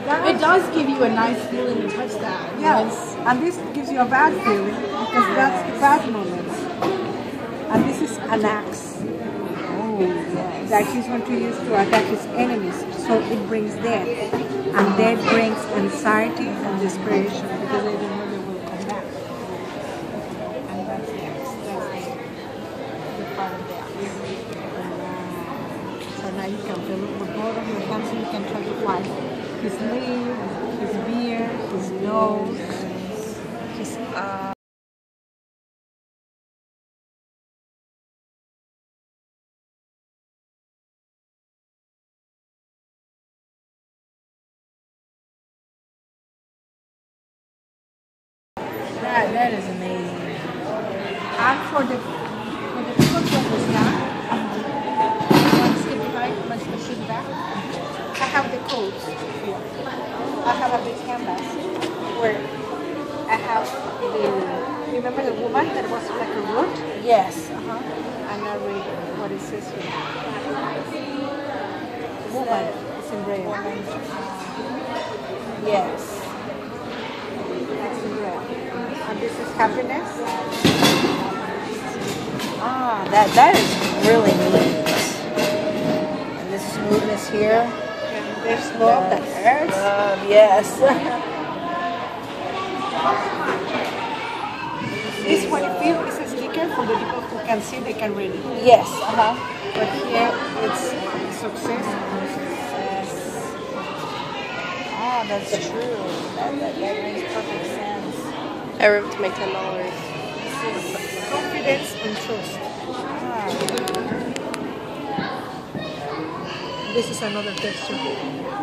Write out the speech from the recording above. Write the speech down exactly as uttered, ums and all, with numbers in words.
It does give you a nice feeling to touch that. Yes, Yes. and this gives you a bad feeling because that's the bad moments. And this is an axe Oh, yes. that he's going to use to attack his enemies. So it brings death, and death brings anxiety and desperation because they don't know they will come back. And that's the axe. That's the part of the axe. So now you can feel it with both of your hands, and you can try to fly his lips, his beard, his nose, his eye. That, that is amazing. And for the for the people from the staff, Let's skip it back. Let's push it back. I have the coats here. I have a big canvas where I have the, remember the woman that was like a root? Yes. Uh-huh. And I read what it says here. Woman is in braille. Yes. That's in braille. And this is happiness. Ah, that that is really neat. And this smoothness here. And there's love that hurts. Love, yes. This one, if you, is a sticker for the people who can see, they can read it. Yes. Uh-huh. But here it's success. Success. Ah, that's true. That, that, that makes perfect sense. I wrote to my ten dollars. Confidence and trust. Ah. This is another texture.